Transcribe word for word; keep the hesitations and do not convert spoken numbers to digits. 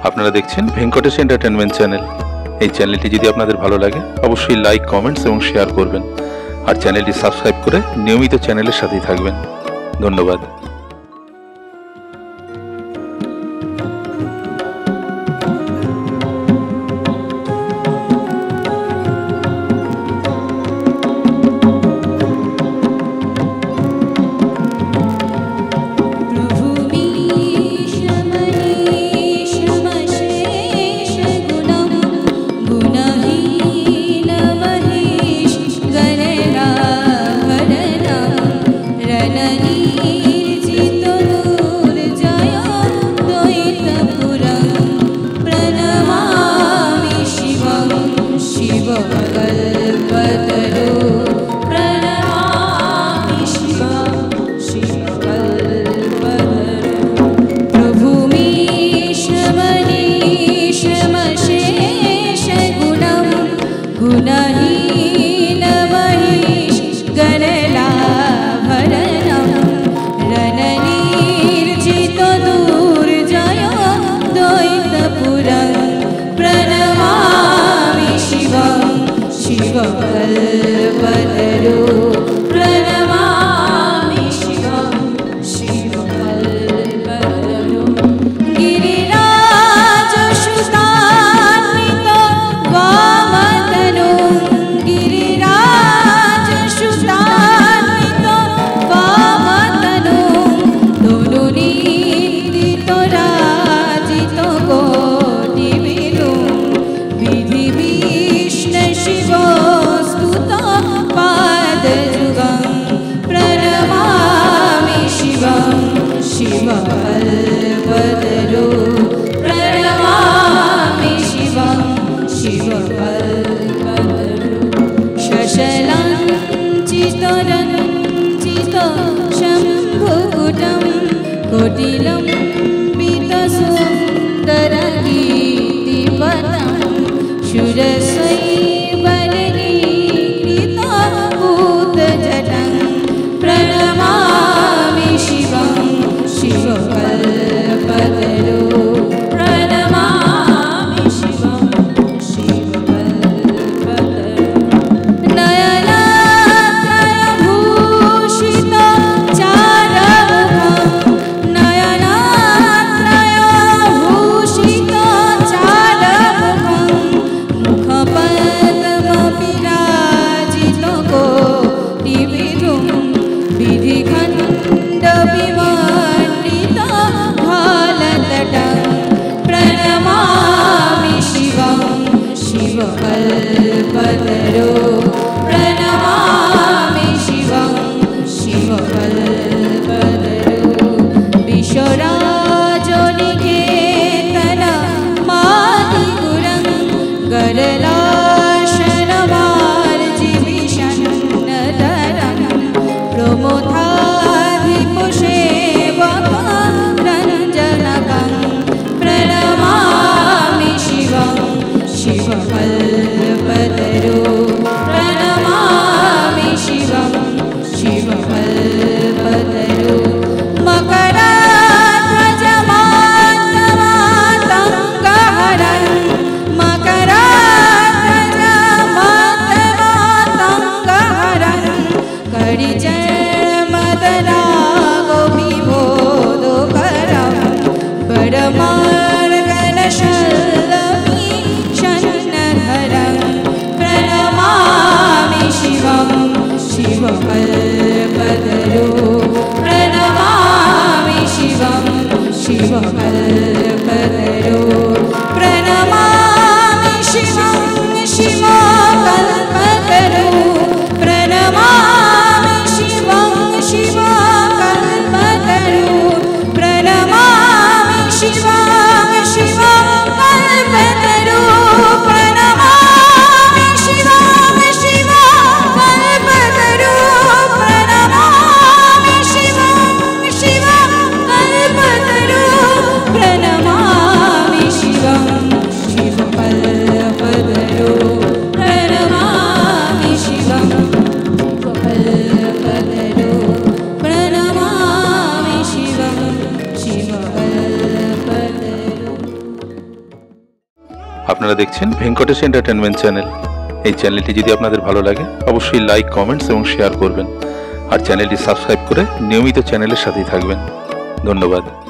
আপনারা দেখছেন Venkatesh entertainment channel. এই চ্যানেলটি যদি আপনাদের ভালো লাগে অবশ্যই লাইক, কমেন্টস এবং শেয়ার করবেন, আর চ্যানেলটি সাবস্ক্রাইব করে নিয়মিত চ্যানেলের সাথেই থাকবেন। ধন্যবাদ। गणना गणना रणनीर আপনারা দেখছেন ভেঙ্কটেশ এন্টারটেনমেন্ট চ্যানেল। এই চ্যানেলটি যদি আপনাদের ভালো লাগে অবশ্যই লাইক, কমেন্টস এবং শেয়ার করবেন আর চ্যানেলটি সাবস্ক্রাইব করে নিয়মিত চ্যানেলের সাথেই থাকবেন। ধন্যবাদ।